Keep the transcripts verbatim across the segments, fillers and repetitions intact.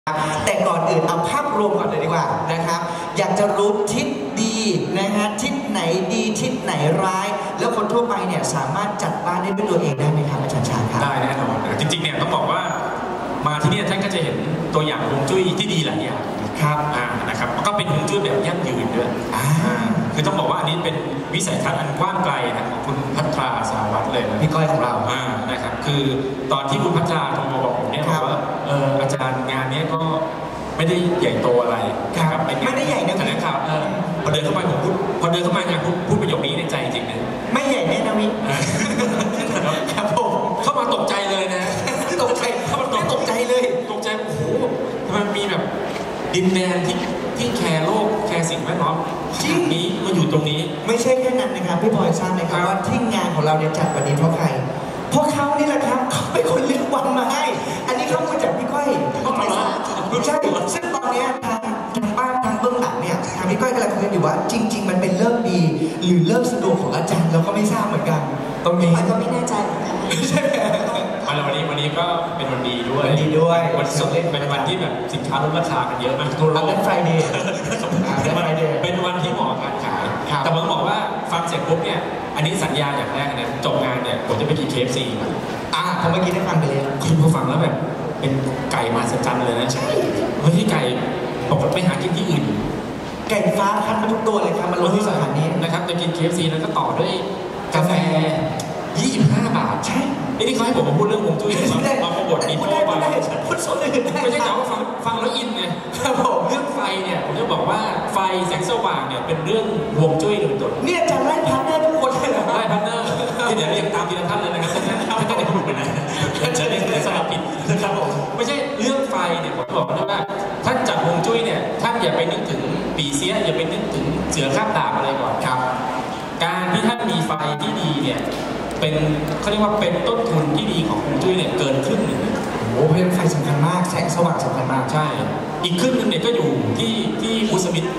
แต่ก่อนอื่นเอาภาพรวมก่อนเลยดีกว่านะครับอยากจะรู้ทิศดีนะฮะทิศไหนดีทิศไหนร้ายแล้วคนทั่วไปเนี่ยสามารถจัดบ้านได้ด้วยตัวเองได้ไหมครับอาจารย์ชาครับได้แน่นอนจริงๆเนี่ยต้องบอกว่ามาที่นี่ท่านก็จะเห็นตัวอย่างฮวงจุ้ยที่ดีหลายอย่างครับอ่านะครับก็เป็นฮวงจุ้ยแบบยั่งยืนด้วยอ่าคือต้องบอกว่าอันนี้เป็นวิสัยทัศน์อันกว้างไกลนะของคุณพัทราสาวัตรเลยนะพี่ก้อยของเราอ่านะครับคือตอนที่คุณพัทราโทรมาบอกผมเนี่ยบอกว่าเอออาจารย์งานนี้ก็ไม่ได้ใหญ่โตอะไรครับไม่ได้ใหญ่นะแถลงข่าวพอเดินเข้าไปผมพูดพอเดินเข้ามางานพูดประโยคนี้ในใจจริงๆนะไม่ใหญ่แน่นะมิครับผมเข้ามาตกใจเลยนะตกใจเข้ามาตกใจเลยตกใจโอ้โหมันมีแบบดินแดนที่ที่แคร์โลกแคร์สิ่งแวดล้อมที่นี้มาอยู่ตรงนี้ไม่ใช่แค่นั้นนะครับพี่บอยทราบไหมครับว่าที่งานของเราเนี่ยจัดวันนี้เพราะใครเพราะเขานี่แหละครับเขาเป็นคนเลือกวันมาให้อันนี้เขามาจากพี่ก้อยเขาไปซ่าใช่ซึ่งตอนนี้ทางทางบ้านทางเบื้องหลังเนี่ยทางพี่ก้อยกำลังคุยกันอยู่ว่าจริงๆมันเป็นเลิกดีหรือเลิกสะดวกของอาจารย์เราก็ไม่ทราบเหมือนกันตรงนี้ก็ไม่แน่ใจเหมือนกันใช่ไหมวันนี้วันนี้ก็เป็นวันดีด้วยวันดีด้วยวันศุกร์เป็นวันที่แบบสินค้าลดราคากันเยอะมากทั่วโลกเป็นไฟเดย์เป็นวันที่เหมาะกับการขายแต่ผมบอกว่าฟังเสร็จปุ๊บเนี่ยอันนี้สัญญาอย่างแรกนะจบงานเนี่ยผมจะไปกิน เค เอฟ ซี มาอ่าผมเมื่อกี้ได้ฟังไปเลยคุณผู้ฟังแล้วแบบเป็นไก่มาสัจจันเลยนะใช่เฮ้ยไก่ปกติไปหากินที่อื่นไก่ฟ้าคั้นมาทุกตัวเลยครับมาลงที่สถานีนะครับจะกิน เค เอฟ ซี แล้วก็ต่อด้วยกาแฟยี่สิบห้าบาทใช่นี่เขาให้ผมมาพูดเรื่องฮวงจุ้ยมาโปรโมทอีโต้ไปพูดสดเลยไม่ใช่แต่ว่าฟังฟังแล้วอินไงครับผมเรื่องไฟเนี่ยผมจะบอกว่าไฟแสงสว่างเนี่ยเป็นเรื่องฮวงจุ้ยโดยตรงเนี่ยจะไล่พาร์ทเนอร์ทุกคนเลยไล่พาร์ทเนอร์ที่เดี๋ยวเรียกตามทีละท่านเลยนะครับท่านก็ได้พูดไปนะจะเรียกสลับผิดนะครับผมไม่ใช่เรื่องไฟเนี่ยผมบอกนะว่าท่านจัดฮวงจุ้ยเนี่ยท่านอย่าไปนึกถึงปีเสียอย่าไปนึกถึงเสือข้ามดาบอะไรก่อนครับการที่ท่านมีไฟที่ดีเนี่ยเป็นเขาเรียกว่าเป็นต้นทุนที่ดีของฮวงจุ้ยเนี่ยเกินครึ่งหนึ่งโอ้เป็นไฟสำคัญมากแสงสว่างสำคัญมากใช่อีกครึ่งหนึ่งเนี่ยก็อยู่ที่ที่อุสมิธ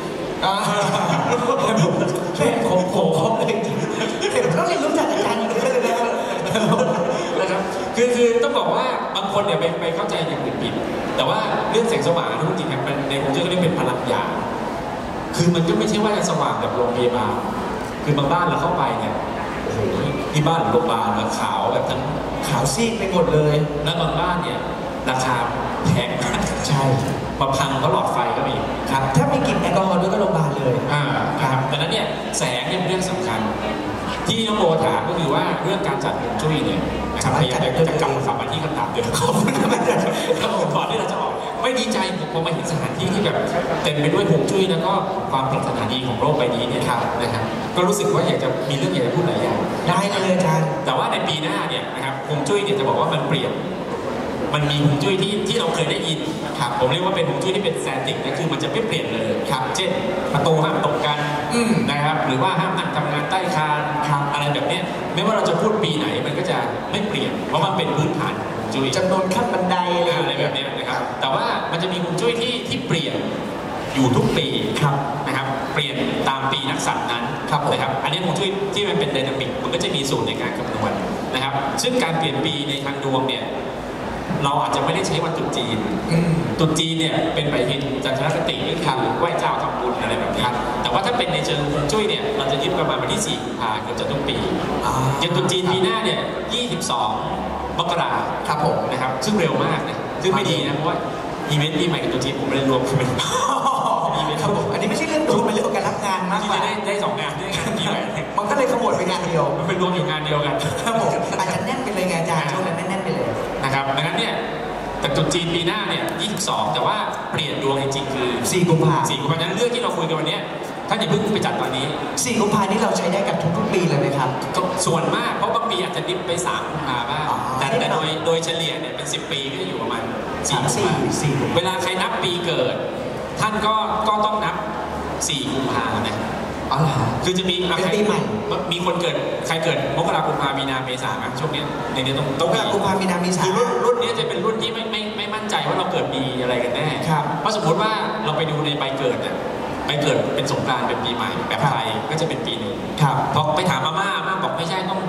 แค่ผมผมเขาเลยเห็นต้องเรียนรู้จากอาจารย์อีกเลยนะครับนะครับคือคือต้องบอกว่าบางคนเนี่ยไปไปเข้าใจอย่างผิดแต่ว่าเรื่องแสงสว่างทุกจริงๆในฮวงจุ้ยก็เรียกเป็นพลังหยาบคือมันก็ไม่ใช่ว่าจะสว่างแบบโรงพยาบาลคือบางบ้านเราเข้าไปเนี่ยโอ้โหที่บ้านโรงพยาบาลขาวแบบทั้งขาวซีดไปหมดเลยแล้วบางบ้านเนี่ยราคาแพงมากใช่มาพังเพราะหลอดไฟก็มีครับถ้ามีกลิ่นแอลกอฮอล์ด้วยก็โรงพยาบาลเลยอ่าครับดังนั้นเนี่ยแสงเนี่ยเป็นเรื่องสำคัญที่น้องโบถามก็คือว่าเรื่องการจัดฮวงจุ้ยเนี่ยนะครับพยายามจะกลับมาขับมาที่คำถามเดิมของผมก่อนที่เราจะออกไม่ดีใจผมมาเห็นสถานที่ที่แบบเต็มไปด้วยฮวงจุ้ยแล้วก็ความปรารถนาดีของโลกใบนี้เนี่ยนะครับก็รู้สึกว่าอยากจะมีเรื่องอยากจะพูดหลายอย่างได้เลยอาจารย์แต่ว่าในปีหน้าเนี่ยนะครับฮวงจุ้ยเนี่ยจะบอกว่ามันเปลี่ยนมันมีฮวงจุ้ยที่ที่เราเคยได้ยินครับผมเรียกว่าเป็นฮวงจุ้ยที่เป็นแซนติกนะคือมันจะไม่เปลี่ยนเลยครับเช่นประตูห้ามตกกันนะครับหรือว่าห้ามนั่งทำงานใต้คานอะไรแบบนี้ไม่ว่าเราจะพูดปีไหนมันก็จะไม่เปลี่ยนเพราะมันเป็นพื้นฐานฮวงจุ้ยจำนวนขั้นบันไดอะไรแบบนี้นะครับแต่ว่ามันจะมีฮวงจุ้ยที่ที่เปลี่ยนอยู่ทุกปีนะครับเปลี่ยนตามปีนักษัตริย์นั้นนะครับอันนี้ฮวงจุ้ยที่มันเป็นไดนามิกมันก็จะมีสูตรในการคำนวณนะครับซึ่งการเปลี่ยนปีในทางดวงเนี่ยเราอาจจะไม่ได้ใช้วันตรุษจีนตรุษจีนเนี่ยเป็นปฏิทินจันทรคติก็คือไหว้เจ้าทำบุญอะไรแบบนี้แต่ว่าถ้าเป็นในเชิงฮวงจุ้ยเนี่ยเราจะยึดประมาณวันที่สี่กุมภาพันธ์เกือบจะทุกปีอย่างตรุษจีนปีหน้าเนี่ยยี่สิบสองมกราครับผมนะครับซึ่งเร็วมากนะซึ่งไม่ดีนะเพราะว่าอีเวนต์ปีใหม่กับตรุษจีนผมเลยรวมกันเป็นอีเวนต์ครับผมอันนี้ไม่ใช่เรื่องดูเป็นเรื่องการรับงานมากกว่าได้ได้สองงานได้งานปีใหม่มันก็เลยขมวดเป็นงานเดียวมันเป็นรวมอยู่งานเดียวกันครับผมอาจจะแน่นไปเลยงานอาจารย์ช่วงนั้นแน่นไปเลยนะครับดังนั้นเนี่ยแต่ตรุษจีนปีหน้าเนี่ยยี่สิบสองแต่ว่าเปลี่ยนดวงจริงๆคือสี่กุมภาพันธ์สี่กุมภาพันธ์นั้นเรื่องที่เราคุยกันวันนี้ท่านอย่าเพิ่งไปจัดตอนนี้สี่กุมภาพันธ์นี้เราใช้ได้กับทุกๆปีเลยไหมครับส่วนมากเพราะบางปีอาจจะดิบไปสามกุมภาพันธ์บ้างแต่แต่โดยโดยเฉลี่ยเนี่ยเป็นสิบปีก็จะอยู่ประมาณสี่กุมภาพันธ์เวลาใครนับปีเกิดท่านก็ก็ต้องนับสี่กุมภาพันธ์นะอ๋อเหรอคือจะมีปีใหม่มีคนเกิดใครเกิดมกราคมกุมภาพันธ์มีนาเมษายนช่วงนี้ในนี้ต้องต้องมกราคมกุมภาพันธ์มีนาเมษายนรุ่นรุ่นนี้จะเป็นรุ่นที่ไม่ไม่ไม่มั่นใจว่าเราเกิดปีอะไรกันแน่เพราะสมมติว่าเราไปดูในใบเกิดเนี่ยใบเกิดเป็นสงกรานต์เป็นปีใหม่แบบไทยก็จะเป็นปีหนึ่งพอไปถามอาม่าอาม่าบอกไม่ใช่ต้อง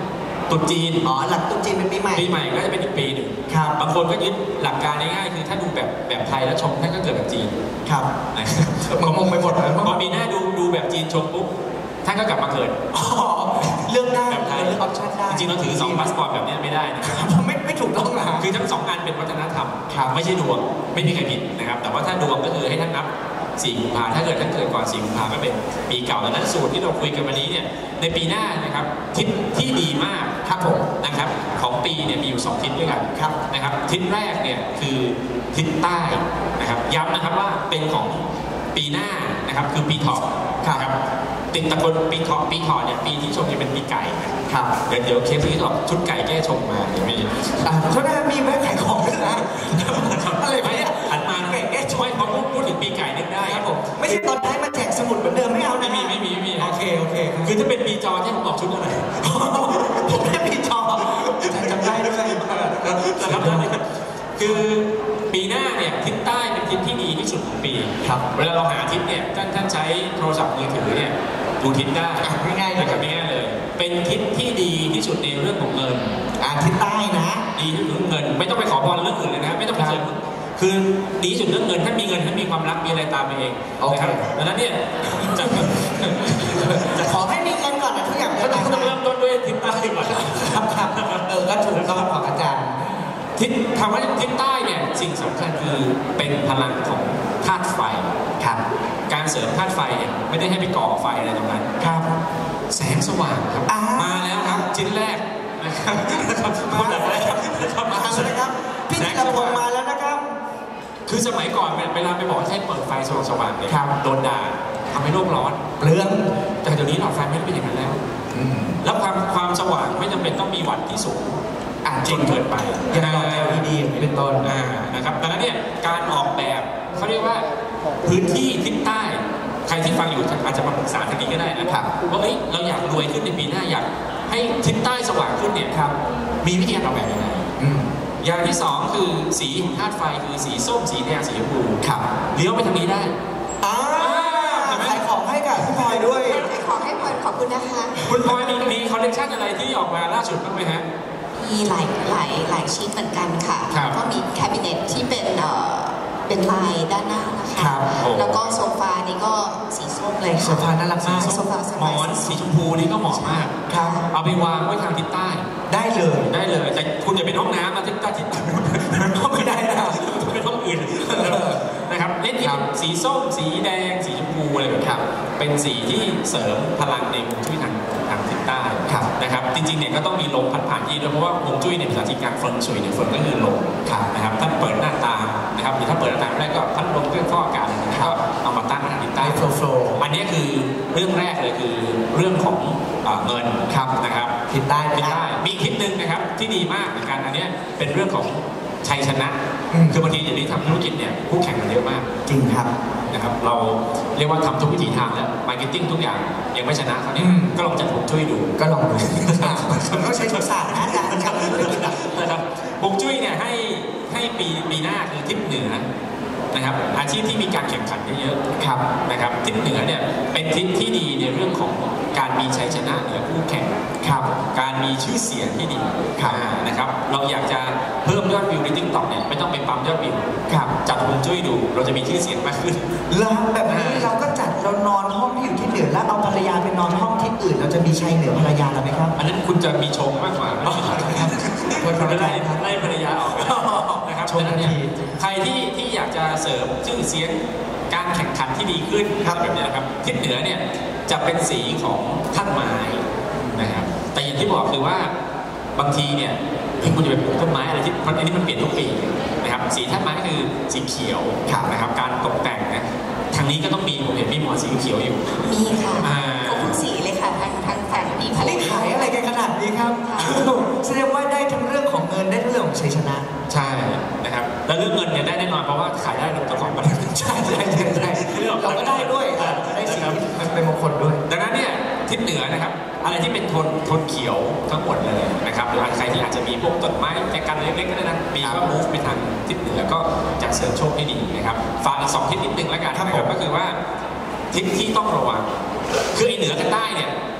ตรุษจีนอ๋อหลักตรุษจีนเป็นปีใหม่ปีใหม่ก็จะเป็นอีกปีหนึ่งครับบางคนก็ยึดหลักการง่ายๆคือถ้าดูแบบแบบไทยแล้วชงท่านก็เกิดแบบจีนครับมันงงไปหมดเลยพอปีหน้าดูดูแบบจีนชงปุ๊บท่านก็กลับมาเกิดเลือกได้แบบไทยเลือกออปชั่นได้จริงๆเราถือสองพาสปอร์ตแบบนี้ไม่ได้นะครับไม่ไม่ถูกต้องนะคือทั้งสองอันเป็นวัฒนธรรมไม่ใช่ดวงไม่มีใครผิดนะครับแต่ว่าถ้าดวงก็คือให้ท่านนับสี่กุมภาถ้าเกิดท่านเกิดก่อนสี่กุมภาก็เป็นปีเก่าดังนั้นสูตรที่เราคุยกันวันนี้เนี่ยในปีหน้านะครับทิศที่ดีมากครับผมนะครับของปีเนี่ยมีอยู่สองทิศด้วยกันครับนะครับทิศแรกเนี่ยคือทิศใต้นะครับย้ำนะครับว่าเป็นของปีหน้านะครับคือปีเถาะครับติดตะกนปีเถาะปีเถาะเนี่ยปีที่ชมจะเป็นปีไก่ครับเดี๋ยวเดี๋ยวเคสที่ถาะชุดไก่แก้ชมมาเดี๋ยวมีเขาหน้ามีแม่ขายของด้วยนะอะไรไหมหันมาไก่แก้ชมพอพูดถึงปีไก่นึกได้ครับผมไม่ใช่ตอนท้ายมาแจกสมุดเหมือนเดิมไม่เอาไม่มีไม่มีไม่มีโอเคโอเคคือถ้าเป็นปีจอที่ผมบอกชุดอะไรผมแค่ปีจอจำได้ด้วยนะครับคือปีหน้าเนี่ยทิศใต้เป็นทิศที่ดีที่สุดของปีครับเวลาเราหาทิศเนี่ยท่านท่านใช้โทรศัพท์มือถือเนี่ยดูทิศได้ง่ายๆเลยครับง่ายๆเลยเป็นทิศที่ดีที่สุดในเรื่องของเงินอ่าทิศใต้นะดีที่สุดเงินไม่ต้องไปขอพรเรื่องอื่นเลยนะไม่ต้องไปเสริมคือดีที่สุดเรื่องเงินถ้ามีเงินถ้ามีความรักมีอะไรตามไปเองนะครับดังนั้นเนี่ยจะจะขอให้มีเงินก่อนนะทุกอย่างก็ต้องเริ่มต้นด้วยทิศใต้ก่อนครับครับเออก็ถูกต้องของอาจารย์ทิศคำว่าทิศใต้เนี่ยสิ่งสำคัญคือเป็นพลังของธาตุไฟครับการเสริมธาตุไฟเนี่ยไม่ได้ให้ไปก่อไฟอะไรตรงนั้นครับแสงสว่างครับมาแล้วครับชิ้นแรกนะครับมาแล้วครับมาแล้วนะครับพี่ธีรพงษ์มาแล้วนะครับคือสมัยก่อนเวลาไปบอกให้เปิดไฟสว่างๆเนี่ยโดนด่าทำให้โลกร้อนเปลืองแต่เดี๋ยวนี้หลอดไฟไม่ได้เป็นอย่างนั้นแล้วแล้วความความสว่างไม่จำเป็นต้องมีวัตต์ที่สูงจนเกินไปอย่างหลอด แอล อี ดี เป็นต้นนะครับดังนั้นเนี่ยการออกแบบเขาเรียกว่าพื้นที่ทิศใต้ใครที่ฟังอยู่อาจจะมาปรึกษาทางนี้ก็ได้นะครับว่าเฮ้ยเราอยากรวยขึ้นในปีหน้าอยากให้ทิศใต้สว่างขึ้นเนี่ยครับมีวิธีการออกแบบยังไงอย่างที่สองคือสีธาตุไฟคือสีส้มสีแดงสีชมพูครับเลี้ยวไปทางนี้ได้อ่าขายของให้กับพี่พลอยด้วยขายของให้พลอยขอบคุณนะคะคุณพลอยมีมีคอลเลคชันอะไรที่ออกมาล่าสุดบ้างไหมฮะมีหลายหลายหลายชิ้นเหมือนกันค่ะก็มีแคบิเนตที่เป็นเอ่อเป็นลายด้านหน้านะคะแล้วก็โซฟานี่ก็สีส้มเลยโซฟาน่ารักมากโซฟาหมอนสีชมพูนี่ก็เหมาะมากเอาไปวางไว้ทางทิศใต้ได้เลยได้เลยแต่คุณอย่าเป็นห้องน้ำนะทิศใต้ทิศใต้ก็ไม่ได้นะเป็นห้องอื่นนะครับเล่นสีส้มสีแดงสีชมพูอะไรแบบนี้เป็นสีที่เสริมพลังในฮวงจุ้ยทางทางทิศใต้นะครับจริงๆเนี่ยก็ต้องมีลมพัดผ่านที่ด้วยเพราะว่าฮวงจุ้ยในภาษาจีนการเฟิงซุยเนี่ยเฟิงก็คือลมนะครับถ้าเปิดหน้าต่างนะครับหรือถ้าเปิดหน้าต่างได้ก็พัดลมเครื่องฟอกอากาศก็เอามาตั้งทางทิศใต้โฟล์โฟล์อันนี้คือเรื่องแรกเลยคือเรื่องของเงินครับนะครับทิศใต้ทิศใต้มีทิศหนึ่งนะครับที่ดีมากเหมือนกันอันนี้เป็นเรื่องของชัยชนะคือบางทีอย่างนี้ทำธุรกิจเนี่ยคู่แข่งกันเยอะมากจริงครับนะครับเราเรียกว่าทำทุกวิถีทางแล้วมาร์เก็ตติ้งทุกอย่างยังไม่ชนะเขาเนี่ยก็ลองจัดผมช่วยดูก็ลองดูมันก็ใช้ทุกศาสตร์นะอาจารย์ครับนะครับผมช่วยเนี่ยให้ให้ปีปีหน้าคือทิศเหนือนะครับอาชีพที่มีการแข่งขันเยอะๆครับนะครับทิศเหนือเนี่ยเป็นทิศที่ดีในเรื่องของการมีชัยชนะเหนือคู่แข่งครับการมีชื่อเสียงที่ดีครับนะครับเราอยากจะเพิ่มยอดวิวใน ติ๊กต็อก เนี่ยไม่ต้องไปปั๊มยอดวิวครับจัดฮวงจุ้ยดูเราจะมีชื่อเสียงมากขึ้นแล้วแบบนี้เราก็จัดเรานอนห้องที่อยู่ที่เหนือแล้วเอาภรรยาไปนอนห้องที่อื่นเราจะมีชัยเหนือภรรยาเราไหมครับอันนั้นคุณจะมีชงมากกว่าครับคนไล่ไล่ภรรยาออกนะครับชงทันทีใครที่ที่อยากจะเสริมชื่อเสียงการแข่งขันที่ดีขึ้นครับแบบนี้นะครับทิศเหนือเนี่ยจะเป็นสีของท่านไม้นะครับแต่อย่างที่บอกคือว่าบางทีเนี่ยที่คุณจะไปปลูกต้นไม้อะไรที่อันนี้มันเปลี่ยนทุกปีนะครับสีท่านไม้คือสีเขียวนะครับการตกแต่งนะทางนี้ก็ต้องมีผมเห็นมีหมอนสีเขียวอยู่มีค่ะครบทุกสีเลยค่ะทางทางแฟนมีได้ขายอะไรกันขนาดนี้ครับแสดงว่าได้ทั้งเรื่องของเงินได้ทั้งเรื่องของชัยชนะใช่นะครับแล้วเรื่องเงินเนี่ยได้แน่นอนเพราะว่าขายได้เราเจ้าของบ้านใช่ใช่ใช่ใช่เราก็ได้ด้วยได้สีมันเป็นมงคลด้วยดังนั้นเนี่ยทิศเหนือนะครับอะไรที่เป็นโทนโทนเขียวทั้งหมดเลยนะครับหรือใครที่อาจจะมีพวกต้นไม้แจกันเล็กๆก็ได้นะมีก็มูฟไปทางทิศเหนือก็จะเสริมโชคให้ดีนะครับฝากอีกสองทิศนิดนึงแล้วกันนะครับก็คือว่าทิศที่ต้องระวังคือไอ้เหนือกับใต้เนี่ยพ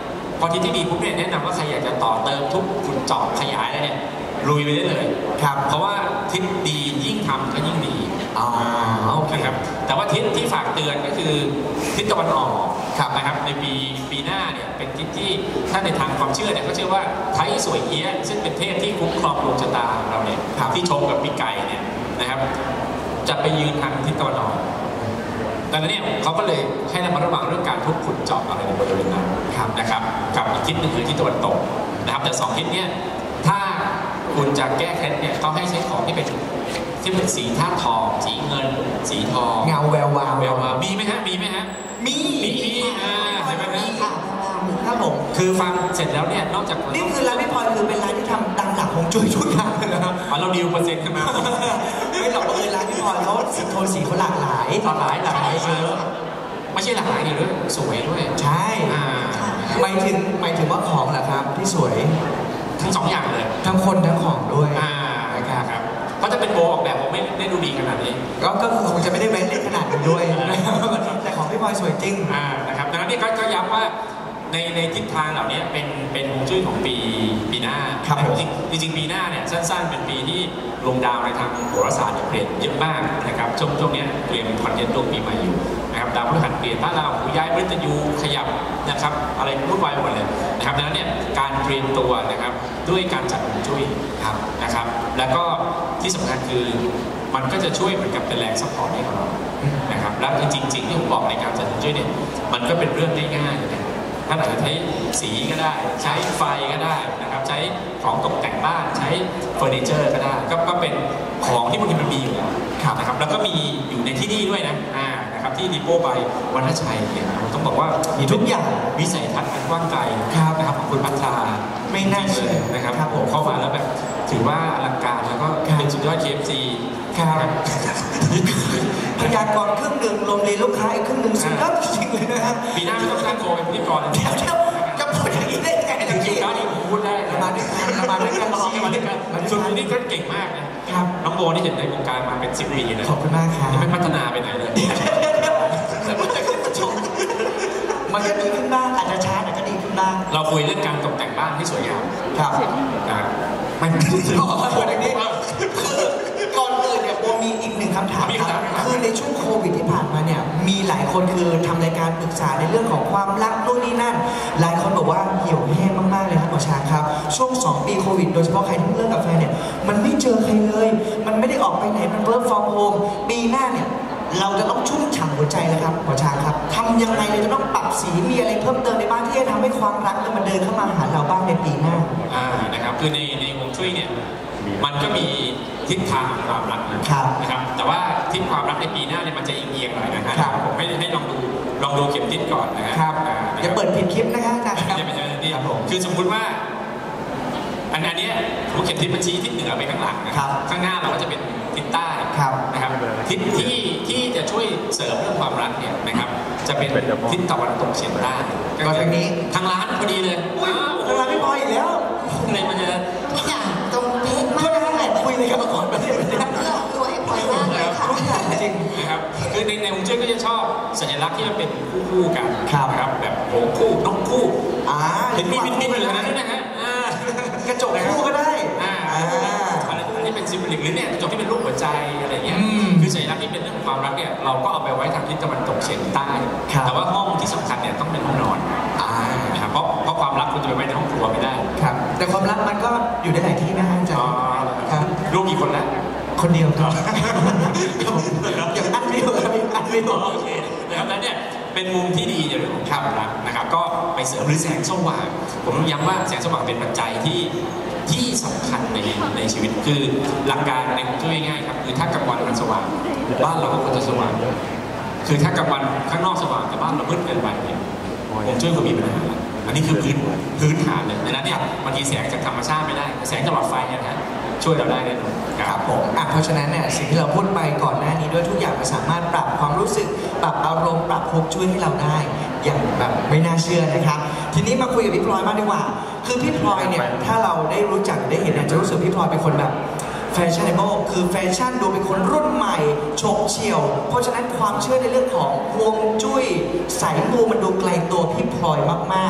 พอทิศที่ดีปุ๊บเนี่ยแนะนำว่าใครอยากจะต่อเติมทุบขุดเจาะขยายอะไรเนี่ยลุยไปได้เลยครับเพราะว่าทิศดียิ่งทำก็ยิ่งดีอ๋อโอเคครับแต่ว่าทิศที่ฝากเตือนก็คือทิศตะวันออกครับนะครับในปีปีหน้าเนี่ยเป็นทิศที่ถ้าในทางความเชื่อเนี่ยเขาเชื่อว่าไทยสวยเอี้ยซึ่งเป็นเทพที่คุ้มครองดวงชะตาของเราเนี่ยที่ชมกับปีไก่เนี่ยนะครับจะไปยืนทางทิศตะวันออกดังนั้นเนี่ยเขาก็เลยให้ระมัดระวังเรื่องการทุบขุดเจาะอะไรในบริเวณนั้นนะครับกับอีกทิศหนึ่งคือทิศตะวันตกนะครับแต่สองทิศเนี่ยถ้าคุณจะแก้เคล็ดเนี่ยต้องให้ใช้ของที่เป็นที่เป็นสีธาตุทองสีเงินสีทองเงาแวววาวแวววาวมีไหมฮะมีไหมฮะมีมีอ่าใช่ไหมฮะครับผมคือฟังเสร็จแล้วเนี่ยนอกจากนี่คือร้านพี่พลอยคือเป็นร้านที่ทำตามหลักของจุ้ยทุกอย่างเลยนะครับอ๋อเราดิวเปอร์เซ็นต์ขึ้นมาไม่หรอกเลยร้านพี่พลอยเขาสีโทนสีเขาหลากหลายหลากหลายหลากหลายเยอะไม่ใช่หลากหลายเดียวด้วยสวยด้วยใช่หมายถึงหมายถึงว่าของเหรอครับที่สวยทั้งสองอย่างเลยทั้งคนทั้งของด้วยอ่าครับเขาจะเป็นโบออกแบบผมไม่ได้ดูดีขนาดนี้ก็ก็คือคงจะไม่ได้แบรนด์เล็กขนาดนี้ด้วยแต่ของพี่พลอยสวยจริงอ่านะครับดังนั้นนี่ก็ย้ำว่าในในทิศทางเหล่านี้เป็นเป็นฮวงจุ้ยของปีปีหน้าครับจริงจริงปีหน้าเนี่ยสั้นๆเป็นปีที่ลงดาวในทางโหราศาสตร์เปลี่ยนเยอะมากนะครับช่วงช่วงนี้เตรียมคอนเทนต์ดวงปีใหม่อยู่นะครับดาวพฤหัสเปลี่ยนพระราหูย้ายมฤตยูขยับนะครับอะไรวุ่นวายหมดเลยนะครับดังนั้นเนี่ยการเตรียมตัวนะครับด้วยการจัดฮวงจุ้ยครับนะครับแล้วก็ที่สำคัญคือมันก็จะช่วยเหมือนกับเป็นแรงซัพพอร์ตให้กับเรานะครับแล้วจริงๆที่ผมบอกในการจัดฮวงจุ้ยเนี่ยมันก็เป็นเรื่องง่ายๆเลยถ้าเราจะใช้สีก็ได้ใช้ไฟก็ได้นะครับใช้ของตกแต่งบ้านใช้เฟอร์นิเจอร์ก็ได้ก็ก็เป็นของที่บางทีมันมีอยู่แล้วนะครับแล้วก็มีอยู่ในที่นี่ด้วยนะอ่านะครับที่ดิโป้ใบวัฒนชัยเนี่ยต้องบอกว่ามีทุกอย่างวิสัยทัศน์อันกว้างไกลนะครับของคุณพัฒนาไม่น่าเชื่อนะครับผมเข้ามาแล้วแบบถือว่าอลังการแล้วก็เป็นสุดยอด เค เอฟ ซีครับพยากรณ์เครื่องดื่มลมเรียนลูกค้าอีกเครื่องดื่มสุดยอดจริงเลยนะครับปีหน้าไม่ต้องตั้งโคเป็นพิธีกรเดี๋ยวจะพูดอย่างนี้ได้ไงจริงๆนี่ผมพูดได้มาด้วยกันมาด้วยกันมาด้วยกันส่วนนี้ก็เก่งมากนะครับน้องโบนี่เห็นในวงการมาเป็นสิบปีเลยขอบคุณมากครับไม่พัฒนาไปไหนเลยแต่มันจะขึ้นมาชมมันก็ดีขึ้นบ้างอาจจะช้าแต่ก็ดีขึ้นบ้างเราคุยเรื่องการตกแต่งบ้านที่สวยงามครับไม่ขอพูดอย่างนี้ก่อนอื่นเนี่ยโบมีอีกหนึ่งคำถามครับคือในช่วงโควิดที่ผ่านมาเนี่ยมีหลายคนคือทำรายการปรึกษาในเรื่องของความรักนู่นนี่นั่นหลายคนบอกว่าเหี่ยวแห้งมากๆเลยครับหมอช้างครับช่วงสองปีโควิดโดยเฉพาะใครที่เลิกกับแฟนเนี่ยมันไม่เจอใครเลยมันไม่ได้ออกไปไหนมันเวิร์กฟอร์มโฮมปีหน้าเนี่ยเราจะต้องชุ่มฉ่ำหัวใจแล้วครับหมอช้างครับทำยังไงเราจะต้องปรับสีมีอะไรเพิ่มเติมในบ้านที่จะทำให้ความรักมันเดินเข้ามาหาเราบ้างในปีหน้าอ่านะครับคือในในฮวงจุ้ยเนี่ยมันก็มีทิศทางของความรักนะครับแต่ว่าทิศความรักในปีหน้าเนี่ยมันจะเอียงๆหน่อยนะครับผมให้ให้ลองดูลองดูเข็มทิศก่อนนะครับอย่าเปิดผิดคลิปนะครับนี่คือสมมุติว่าอันนี้หัวเข็มทิศมันชี้ทิศเหนือไปข้างหลังนะครับข้างหน้าเราก็จะเป็นทิศใต้นะครับทิศที่ที่จะช่วยเสริมเรื่องความรักเนี่ยนะครับจะเป็นทิศตะวันตกเฉียงใต้ก็ทางนี้ทางร้านพอดีเลยทางร้านไม่พออีกแล้วเลยมันจะทุกอย่างตรงเป๊ะมากเลยคุยเลยกันมาก่อนประเดี๋ยวนี้เรื่องตัวให้พลอยมากเลยค่ะจริงนะครับคือในในฮวงจุ้ยก็จะชอบสัญลักษณ์ที่มันเป็นคู่ๆกันนะครับแบบโหงคู่นกคู่เห็นมีมิดมิดอยู่นั้นนะฮะกระจกคู่ก็ได้อ่าอะไรที่เป็นซิมโบลิกหรือเนี่ยกระจกที่เป็นรูปหัวใจอะไรเงี้ยคือสัญลักษณ์ที่เป็นเรื่องความรักเนี่ยเราก็เอาไปไว้ทางทิศตะวันตกเฉียงใต้แต่ว่าห้องที่สำคัญเนี่ยต้องเป็นห้องนอนนะครับเพราะเพราะความรักคุณจะไปไว้ในห้องครัวไม่ได้ครับแต่ความรักมันก็อยู่ได้หลายที่นะอาจารย์ครับลูกกี่คนแล้วคนเดียวครับอย่างอันเดียวครับอันเดียวโอเคนะครับแล้วเนี่ยเป็นมุมที่ดีในเรื่องของความรักนะครับก็ไปเสริมหรือแสงสว่างผมย้ำว่าแสงสว่างเป็นปัจจัยที่ที่สำคัญในในชีวิตคือหลักการในช่วยง่ายครับคือถ้ากลางวันมันสว่างบ้านเราก็ควรจะสว่างคือถ้ากลางวันข้างนอกสว่างแต่บ้านเรามืดเกินไปเนี่ยผมช่วยก็มีปัญหาอันนี้คือพื้นพื้นฐานเลยดังนั้นเนี่ยบางทีแสงจากธรรมชาติไม่ได้แสงจากหลอดไฟเนี่ยนะช่วยเราได้แน่นอนครับผมเพราะฉะนั้นเนี่ยสิ่งที่เราพูดไปก่อนหน้านี้ด้วยทุกอย่างมันสามารถปรับความรู้สึกปรับอารมณ์ปรับฮวงจุ้ยให้เราได้อย่างแบบไม่น่าเชื่อนะครับทีนี้มาคุยกับพี่พลอยมากดีกว่าคือพี่พลอยเนี่ยถ้าเราได้รู้จักได้เห็นจะรู้สึกพี่พลอยเป็นคนแบบแฟชั่นเบิลคือแฟชั่นดูเป็นคนรุ่นใหม่โฉบเฉี่ยวเพราะฉะนั้นความเชื่อในเรื่องของฮวงจุ้ยสายมูมันดูไกลตัวพี่พลอยมากๆ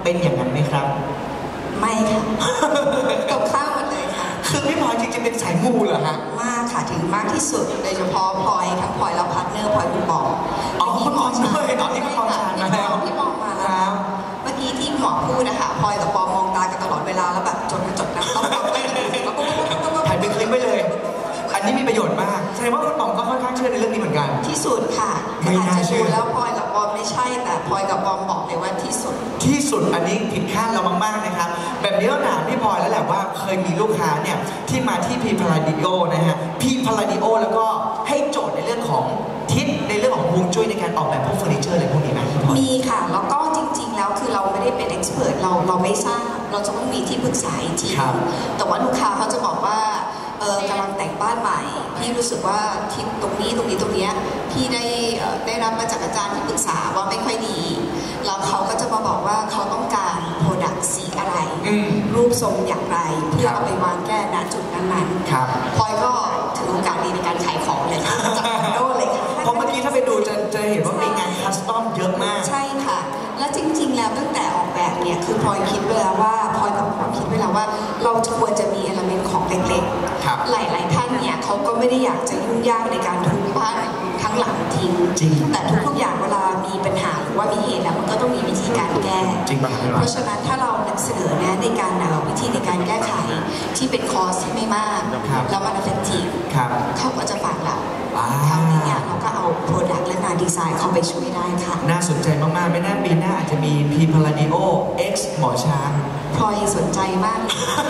เป็นอย่างนั้นไหมครับไม่ค่ะกับข้าวหมดเลยค่ะคือพี่พลอยจริงๆเป็นสายมูเหรอฮะมากค่ะถึงมากที่สุดโดยเฉพาะพลอยทั้งพลอยและพาร์ทเนอร์พลอยคุณปออ๋อคุณหมอด้วยตอนนี้คุณหมอชาญมาแล้วพี่หมอมาแล้วเมื่อกี้ที่หมอพูดนะคะพลอยกับปอมองตากันตลอดเวลาแล้วแบบจดจดนะต้องต้องไปถ่ายเป็นคลิปไปเลยอันนี้มีประโยชน์มากแสดงว่าคุณปอมก็ค่อนข้างเชื่อในเรื่องนี้เหมือนกันที่สุดค่ะไม่น่าเชื่อแล้วพลอยกับปอมไม่ใช่แต่พลอยกับปอมบอกเลยว่าที่สุดที่สุดอันนี้ผิดคาดเรามากๆนะครับแบบนี้เราถามพี่พลอยแล้วแหละว่าเคยมีลูกค้าเนี่ยที่มาที่พีพาราดิโอนะฮะพีพาราดิโอแล้วก็ให้โจทย์ในเรื่องของทิศในเรื่องของฮวงจุ้ยในการออกแบบพวกเฟอร์นิเจอร์อะไรพวกนี้ไหมพี่พลอยมีค่ะแล้วก็จริงๆแล้วคือเราไม่ได้เป็นเอ็กซ์เพรสเราเราไม่ทราบเราจะต้องมีที่ปรึกษาจริงแต่ว่าลูกค้าเขาจะบอกว่าเออกำลังแต่งบ้านใหม่พี่รู้สึกว่าทิศตรงนี้ตรงนี้ตรงนี้พี่ได้ได้รับมาจากอาจารย์ที่ปรึกษาว่าไม่ค่อยดีแล้วเขาก็จะมาบอกว่าเขาต้องการโปรดักต์สีอะไรรูปทรงอย่างไรเพื่อเอาไปวางแก้ณจุดนั้นๆพลอยก็ถือโอกาสดีในการขายของเลยค่ะจากคอนโดเลยค่ะเพราะเมื่อกี้ถ้าไปดูจะจะเห็นว่ามีงานคัสตอมเยอะมากใช่ค่ะและจริงๆแล้วตั้งแต่ออกแบบเนี่ยคือพลอยคิดไว้แล้วว่าพลอยกับความคิดไว้แล้วว่าเราควรจะมีเอลเมนต์ของเล็กๆหลายๆท่านเนี่ยเขาก็ไม่ได้อยากจะยุ่งยากในการทุบบ้านทั้งหลังทิ้งแต่ทุกๆอย่างเวลามีปัญหาหรือว่ามีเหตุแล้วมันก็ต้องมีวิธีการแก้เพราะฉะนั้นถ้าเราเสนอแนะในการวิธีในการแก้ไขที่เป็นคอสที่ไม่มากแล้วมันเอฟเฟกตีฟเขาก็จะฟังเราคราวนี้เนี่ยเราก็เอาโปรดักต์และงานดีไซน์เข้าไปช่วยได้ค่ะน่าสนใจมากๆไม่น่าปีหน้าอาจจะมีพีพาราดิโอ X หมอช้างพลอยสนใจมาก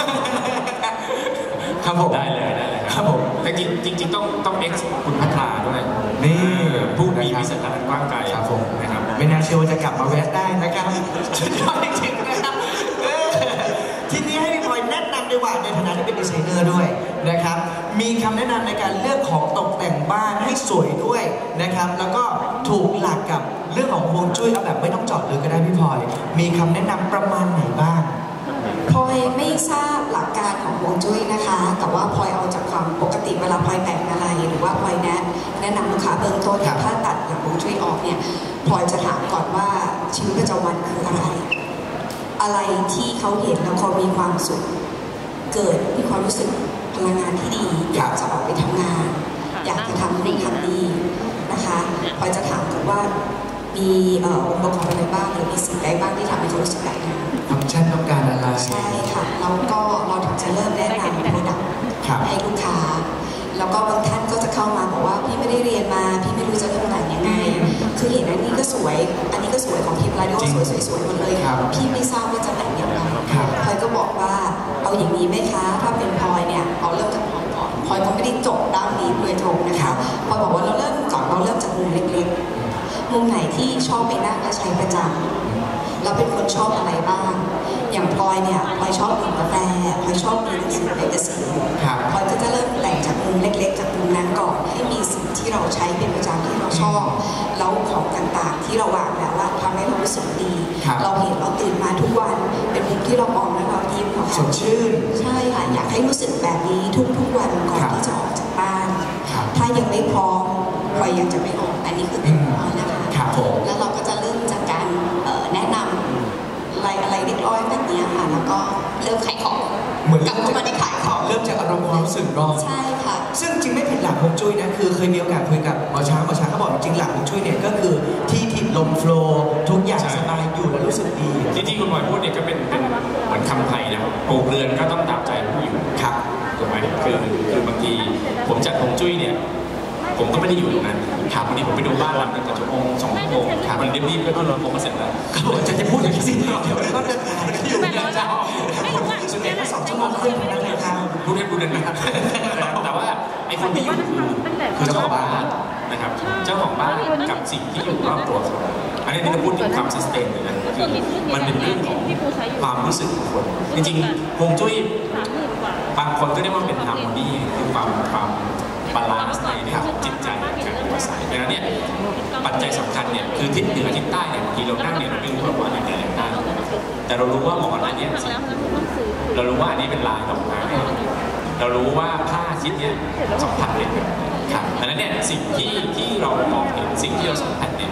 ครับผมได้เลยได้เลยครับผมแต่จริงจริงต้องต้อง X คุณพัฒนาด้วยนี่ผู้มีวิสัยทัศน์กว้างไกลครับผมนะครับไม่น่าเชื่อว่าจะกลับมาแวะได้นะครับสุดยอดจริงๆนะครับทีนี้ให้พี่พลอยแนะนำดีกว่าในฐานะที่เป็นดีไซเนอร์ด้วยนะครับมีคำแนะนำในการเลือกของตกแต่งบ้านให้สวยด้วยนะครับแล้วก็ถูกหลักกับเรื่องของฮวงจุ้ยเอาแบบไม่ต้องเจาะลึกก็ได้พี่พลอยมีคำแนะนำประมาณไหนบ้างพลอยไม่ทราบหลักการของฮวงจุ้ยนะคะแต่ว่าพลอยเอาจากความปกติเวลาพลอยแต่งอะไรหรือว่าพลอยแนะแนะนำลูกค้าเบื้องต้นถ้าตัดหลักฮวงจุ้ยออกเนี่ยพลอยจะถามก่อนว่าชีวิตประจำวันคืออะไรอะไรที่เขาเห็นแล้วเขามีความสุขเกิดมีความรู้สึกพลังงานที่ดีอยากจะออกไปทำงานอยากจะทำนี่ทำนี่นะคะพลอยจะถามกันว่ามีองค์ประกอบอะไรบ้างหรือมีสิ่งใดบ้างที่ทำให้เขารู้สึกแบบนั้นฟังก์ชันต้องการอะไรใช่ค่ะแล้วก็เราถึงจะเริ่มแนะนำโปรดักต์ให้ลูกค้าแล้วก็บางท่านก็จะเข้ามาบอกว่าพี่ไม่ได้เรียนมาพี่ไม่รู้จะเริ่มแต่งยังไงคือเห็นอันนี้ก็สวยอันนี้ก็สวยของพิมพ์ลายโดสวยสวยๆหมดเลยพี่ไม่ทราบว่าจะแต่งอย่างไรพลอยก็บอกว่าเอาอย่างนี้ไหมคะถ้าเป็นพลอยเนี่ยเอาเริ่มจากพลอยก่อนพลอยก็ไม่ได้จบด้านนี้โดยตรงนะคะพลอยบอกว่าเราเริ่มก่อนเราเริ่มจากมุมเล็กๆมุมไหนที่ชอบไปนั่งและใช้ประจำเราเป็นคนชอบอะไรบ้างอย่างพลอยเนี่ยพลอยชอบดื่มกาแฟพลอยชอบมีหนังสือแมกกาซีนพลอยก็จะเริ่มแต่งจากมุมเล็กๆจากมุมนั้นก่อนให้มีสิ่งที่เราใช้เป็นประจำที่เราชอบแล้วของต่างๆที่เราวางแล้วว่าทำให้เรารู้สึกดีเราเห็นเราตื่นมาทุกวันเป็นมุมที่เรามองแล้วเรายิ้มเราสดชื่นใช่ค่ะอยากให้รู้สึกแบบนี้ทุกๆวันก่อนที่จะออกจากบ้านถ้ายังไม่พร้อมพลอยยังจะไม่ออกอันนี้คือเป็นพลอยนะคะแล้วเราก็จะเริ่มจากการแนะนำอะไรอะไรเล็กน้อยแบบนี้ค่ะแล้วก็เริ่มขายของเหมือนกลับมาที่ขายของเริ่มจากอารมณ์ความรู้สึกเนาะใช่ค่ะซึ่งจริงไม่ผิดหลักฮวงจุ้ยนะคือเคยมีโอกาสคุยกับหมอช้างหมอช้างเขาบอกจริงหลักฮวงจุ้ยเนี่ยก็คือที่ทิศลมโฟล์ทุกอย่างสบายอยู่แล้วรู้สึกดีที่ที่คุณหมอพูดเนี่ยก็เป็นเป็นเหมือนคำไทยนะปลูกเรือนก็ต้องตามใจผู้อยู่ครับถูกไหมคือคือบางทีผมจัดฮวงจุ้ยเนี่ยผมก็ไม่ได้อยู่ตรงนั้นครับวันนี้ผมไปดูบ้านหลังนึงกับชั่วโมงสองชั่วโมงมันรีบๆก็รถผมมาเสร็จแล้วจะจะพูดอย่างนี้สิเดี๋ยวก็จะอยู่ในเจ้าสุดท้ายสองชั่วโมงครึ่งนะครับพูดให้พูดเด่นนะครับแต่ว่าไอ้คนที่อยู่คือเจ้าของบ้านนะครับเจ้าของบ้านกับสิ่งที่อยู่รอบตัวเขาอันนี้เราพูดถึงความซัสเทนเลยนะคือมันเป็นเรื่องของความรู้สึกของคนจริงๆฮวงจุ้ยบางคนก็เรียกว่าเป็นฮาร์โมนีคือความความบาลานซ์ในจิตใจการอยู่อาศัยดังนั้นเนี่ยปัจจัยสำคัญเนี่ยคือทิศเหนือทิศใต้เนี่ยบางทีเรานั่งเนี่ยเราไม่รู้ว่าอะไรอะไรนั่งแต่เรารู้ว่าหมอนอันนี้เรารู้ว่าอันนี้เป็นลายดอกไม้เรารู้ว่าผ้าชิ้นนี้สัมผัสเป็นแบบครับดังนั้นเนี่ยสิ่งที่ที่เรามองเห็นสิ่งที่เราสัมผัสเนี่ย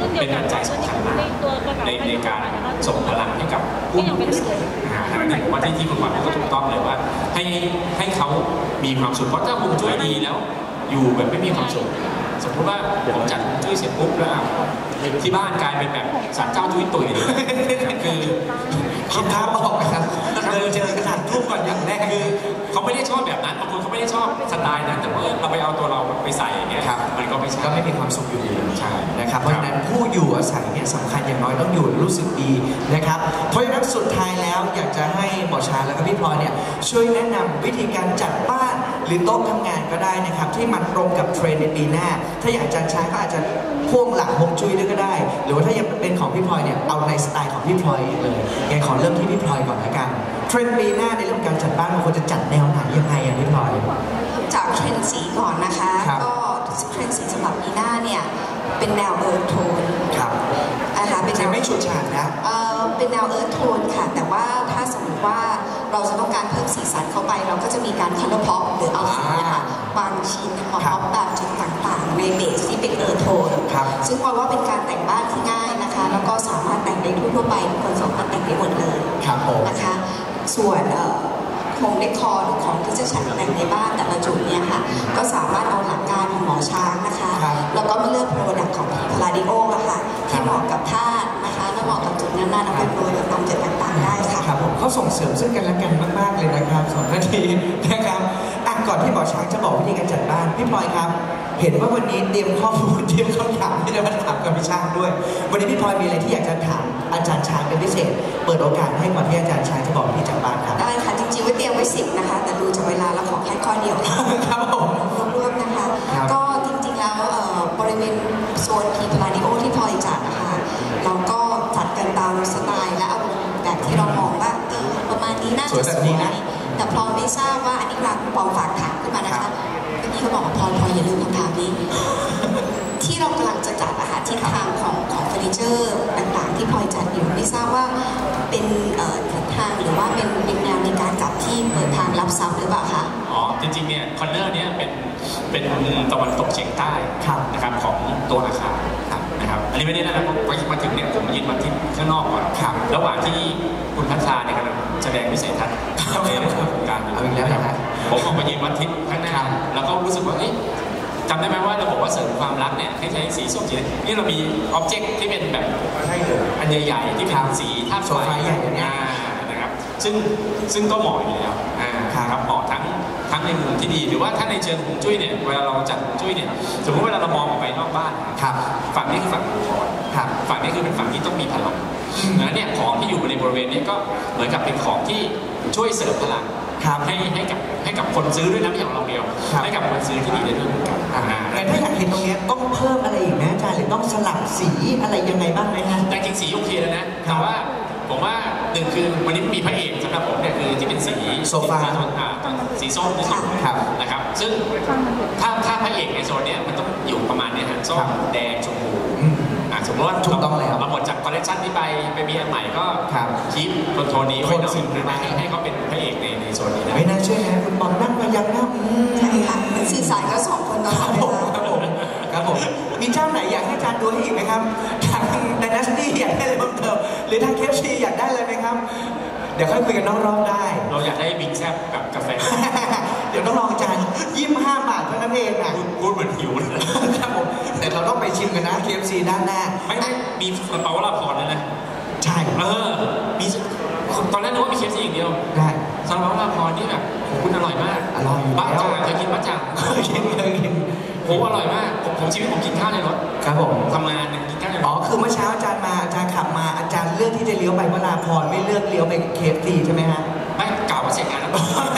เป็นปัจจัยสำคัญมากในในการส่งพลังให้กับผู้อยู่อันนี้ผมว่าที่ที่คุณหมอก็ถูกต้องเลยว่าให้ให้เขามีความสุขเพราะถ้าฮวงจุ้ยดีแล้วอยู่แบบไม่มีความสุขสมมติว่าผมจัดฮวงจุ้ยเสร็จปุ๊บแล้วที่บ้านกลายเป็นแบบศาลเจ้าจุ้ยตุ๋ยเลยคือคิดภาพออกนะครับเดินเจอกระถางทูบก่อนอย่างแรกคือเขาไม่ได้ชอบแบบนั้นบางคนเขาไม่ได้ชอบสไตล์นั้นแต่ว่าเราไปเอาตัวเราไปใส่อย่างเงี้ยมันก็ไม่ใช่ก็ไม่มีความสุขอยู่ดีใช่นะครับเพราะฉะนั้นผู้อยู่อาศัยเนี่ยสำคัญอย่างน้อยต้องอยู่รู้สึกดีนะครับเพราะฉะนั้นสุดท้ายแล้วอยากจะให้หมอชาแล้วก็พี่พลอยเนี่ยช่วยแนะนำวิธีการจัดบ้านหรือโต๊ะทำงานก็ได้นะครับที่มันตรงกับเทรนด์ในปีหน้าถ้าอย่างอาจารย์ช้างก็อาจจะพ่วงหลักฮวงจุ้ยด้วยก็ได้หรือว่าถ้ายังเป็นของพี่พลอยเนี่ยเอาในสไตล์ของพี่พลอยเองเลยงั้นขอเริ่มที่พี่พลอยก่อนละกันเทรนด์ปีหน้าในเรื่องการจัดบ้านมันควรจะจัดแนวไหนยังไงอ่ะพี่พลอยจากเทรนด์สีก่อนนะคะก็เทรนด์สีสำหรับปีหน้าเนี่ยเป็นแนวเอิร์ธโทนครับนะคะเป็นแนวไม่ฉูดฉาดนะเออเป็นแนวเอิร์ธโทนค่ะแต่ว่าถ้าสมมติว่าเราจะต้องการเพิ่มสีสันเข้าไปเราก็จะมีการคัลเลอร์พ็อปหรือเอาสีนะคะบางชิ้นมาพ็อปตามจุดต่างๆในเบสที่เป็นเอิร์ธโทนซึ่งมองว่าเป็นการแต่งบ้านที่ง่ายนะคะแล้วก็สามารถแต่งได้ทั่วไปทุกคนสามารถแต่งได้หมดเลยนะคะส่วนโครงเดคอร์หรือของที่จะใช้แต่งในบ้านแต่ละจุดเนี่ยค่ะก็สามารถเอาหลักการของหมอช้างนะคะแล้วก็มาเลือกโปรดักต์ของพลาดิโออะค่ะที่เหมาะกับธาตุนะคะและเหมาะกับจุดนั้นๆเอาไปโปรยตามจุดต่างๆได้ค่ะครับผมเขาส่งเสริมซึ่งกันและกันมากๆเลยนะครับสองนาทีนะครับอ่ะก่อนที่หมอช้างจะบอกวิธีการจัดบ้านพี่พลอยครับเห็นว่าวันนี้เตรียมข้อมูลเตรียมคำถามที่จะมาถามกับพี่ช้างด้วยวันนี้พี่พลอยมีอะไรที่อยากจะถามอาจารย์ช้างเป็นพิเศษเปิดโอกาสให้ก่อนที่อาจารย์ช้างจะบอกวิธีจัดบ้านครับได้ค่ะจริงๆว่าเตรียมไว้สิบนะคะแต่ดูจากเวลาแล้วขอแค่ข้อเดียวครับผมรวมๆนะคะก็จริงๆแล้วบริเวณโซนพีพลาดิโอที่พลอยจัดนะคะเราก็จัดกันตามสไตล์และอารมณ์แบบที่เรามองว่าเออประมาณนี้น่าจะสวยแต่พลอยไม่ทราบว่าอันนี้เราปองฝากถามขึ้นมานะคะเมื่อกี้เขาบอกว่าพลอยพลอยอย่าลืมคำถามนี้ที่เรากำลังจะจัดอาหารทิศทางของของเฟอร์นิเจอร์ต่างๆที่พลอยจัดอยู่ไม่ทราบว่าเป็นทิศทางหรือว่าเป็นเป็นแนวในการจัดที่เปิดทางรับซับหรือเปล่าคะอ๋อจริงๆเนี่ยคอนเนอร์เนี่ยเป็นเป็นตะวันตกเฉียงใต้นะครับของตัวอาคารนะครับอันนี้ไม่ได้นะพอมาถึงเนี่ยผมยืนมาที่ข้างนอกก่อนระหว่างที่คุณพัชชาเนี่ยกำลังแสดงวิสัยทัศน์ในเรื่องของการเอาอีกแล้วนะครับผมออกมายืนวัดทิศข้างหน้าแล้วก็รู้สึกว่าจำได้ไหมว่าเราบอกว่าเสริมความรักเนี่ยให้ใช้สีส้มสีนี่เรามีอ็อบเจกต์ที่เป็นแบบอันใหญ่ๆที่เป็นสีธาตุไฟใหญ่ๆนะครับซึ่งซึ่งก็เหมาะอยู่แล้วครับเหมาะทั้งทั้งในมุมที่ดีหรือว่าถ้าในเชิงฮวงจุ้ยเนี่ยเวลาเราจัดฮวงจุ้ยเนี่ยสมมติเวลาเรามองออกไปนอกบ้านฝั่งนี้คือฝั่งมังกรฝั่งนี้คือเป็นฝั่งที่ต้องมีพลังแล้วเนี่ยของที่อยู่ในบริเวณนี้ก็เหมือนกับเป็นของที่ช่วยเสริมพลังให้ให้กับให้กับคนซื้อด้วยนะไม่ใช่ของเราเดียวให้กับคนซื้อที่ดีได้ด้วยเหมือนกันแต่ถ้าอยากเห็นตรงนี้ต้องเพิ่มอะไรอีกไหมอาจารย์หรือต้องสลับสีอะไรยังไงบ้างไหมฮะแต่จริงสีโอเคแล้วนะแต่ว่าผมว่าหนึ่งคือวันนี้มีพระเอกสำหรับผมเนี่ยคือที่เป็นสีโซฟาสีส้มที่สุดนะครับซึ่งถ้าถ้าพระเอกในโซนเนี้ยมันต้องอยู่ประมาณนี้ฮะส้มแดงชมพูสมมติว่าถูกต้องแล้วเราหมดจากคอลเลคชันที่ไปไปมีอันใหม่ก็คีปคนโทนนี้ไว้หน่อยนะให้ให้เขาเป็นพระเอกในในโซนนี้นะไม่น่าเชื่อนะคุณบอลนั่งมายังนั่งใช่ค่ะมันสื่อสารก็สองคนตลอดเวลาครับผมครับผมมีเจ้าไหนอยากให้อาจารย์ดูให้อีกไหมครับทางไดนาสตี้อยากได้อะไรเพิ่มเติมหรือทางเคฟซีอยากได้อะไรไหมครับเดี๋ยวค่อยคุยกันนอกรอบได้เราอยากได้บิ๊กแซ่บกับกาแฟเดี๋ยวต้องลองอาจารย์ยี่สิบห้าบาทเท่านั้นเองนะพูดเหมือนหิวเลยครับผมแต่เราต้องไปชิมกันนะ เค เอฟ ซี ด้านหน้าไม่ได้มีกระเป๋าลาพรเลยนะใช่เออมีตอนแรกนึกว่ามี เค เอฟ ซี อย่างเดียวได้ซาลาเปาลาพรนี่แบบผมคุณอร่อยมากอร่อยบ้าจ่าเคยกินบ้าจ่าเคยกินเคยกินผมอร่อยมากผมชีวิตผมกินข้าวในรถครับผมทำงานกินข้าวในรถอ๋อคือเมื่อเช้าอาจารย์มาอาจารย์ขับมาอาจารย์เลือกที่จะเลี้ยวไปวราพรไม่เลือกเลี้ยวไป เค เอฟ ซี ใช่ไหมฮะไม่กล่าวว่าเสร็จงานแล้ว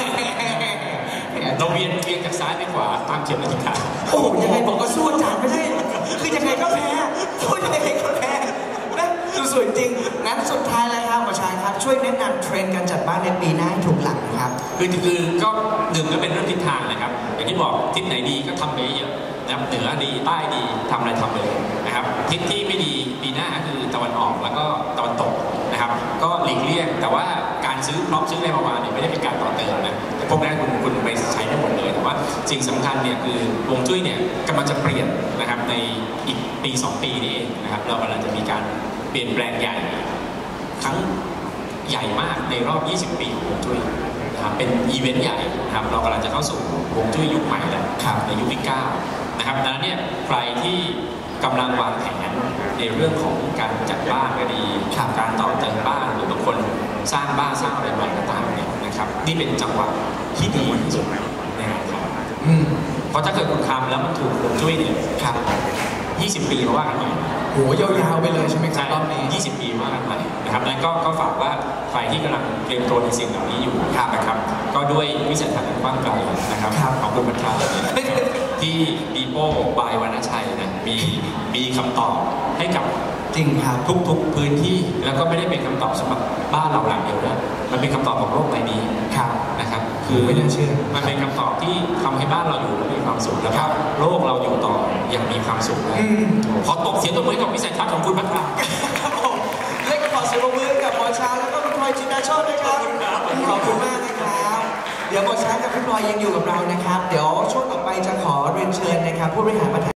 เราเวียนเวียนจากซ้ายไปขวาตามเข็มนาฬิกาโอ้ยังไงบอกก็สู้อาจารย์ไม่ได้คือยังไงก็แพ้สู้ยังไงก็แพ้นะสวยจริงงั้นสุดท้ายแล้วครับหมอช้างครับช่วยแนะนำเทรนด์การจัดบ้านในปีหน้าให้ถูกหลักนะครับคือคือก็หนึ่งก็เป็นเรื่องทิศทางนะครับอย่างที่บอกทิศไหนดีก็ทำไปเยอะนะครับเหนือดีใต้ดีทำอะไรทำไปเลยนะครับทิศที่ไม่ดีปีหน้าคือตะวันออกแล้วก็ตะวันตกนะครับก็หลีกเลี่ยงแต่ว่าการซื้อพร้อมซื้ออะไรมาวางเนี่ยไม่ได้เป็นการต่อเติมนะพวกนั้นคุณคุณไปใช้ได้หมดเลยแต่ว่าสิ่งสำคัญเนี่ยคือฮวงจุ้ยเนี่ยกำลังจะเปลี่ยนนะครับในอีกปีสองปีนี้เองนะครับเรากำลังจะมีการเปลี่ยนแปลงใหญ่ครั้งใหญ่มากในรอบยี่สิบปีของฮวงจุ้ยนะครับเป็นอีเวนต์ใหญ่นะครับเรากำลังจะเข้าสู่ฮวงจุ้ยยุคใหม่แล้วในยุคที่เก้านะครับดังนั้นเนี่ยใครที่กำลังวางแผนในเรื่องของการจัดบ้านก็ดีการต่อเติมบ้านหรือบางคนสร้างบ้านสร้างอะไรใหม่ก็ตามเนี่ยนะครับนี่เป็นจังหวะที่ดีที่สุดในการทำอืมเพราะถ้าเกิดคุณทำแล้วมันถูกฮวงจุ้ยเนี่ยครับยี่สิบปีมาว่ากันใหม่โหยาวๆไปเลยใช่ไหมครับรอบนี้ยี่สิบปีว่ากันใหม่นะครับนั้นก็ก็ฝากว่าใครที่กำลังเตรียมตัวในสิ่งเหล่านี้อยู่นะครับก็ด้วยวิสัยทัศน์กว้างไกลนะครับของคุณบรรทาที่ดีโป้บายวรรณชัยนะมีมีคำตอบให้กับจริงครับทุกๆพื้นที่แล้วก็ไม่ได้เป็นคำตอบสำหรับบ้านเราหลังเดียวนะมันเป็นคำตอบของโลกใบนี้นะครับคือไม่น่าเชื่อมันเป็นคำตอบที่ทำให้บ้านเราอยู่และมีความสุขแล้วโลกเราอยู่ต่ออย่างมีความสุขขอตบเสียงตบมือกับวิสัยทัศน์ของคุณพัฒนาครับผมเล่นกับขอเสียงปรบมือกับหมอช้างแล้วก็คุณพลอยจินดาโชตินะครับขอบคุณมากนะครับเดี๋ยวหมอช้างกับพี่พลอยยังอยู่กับเรานะครับเดี๋ยวช่วงต่อไปจะขอเรียนเชิญนะครับผู้บริหาร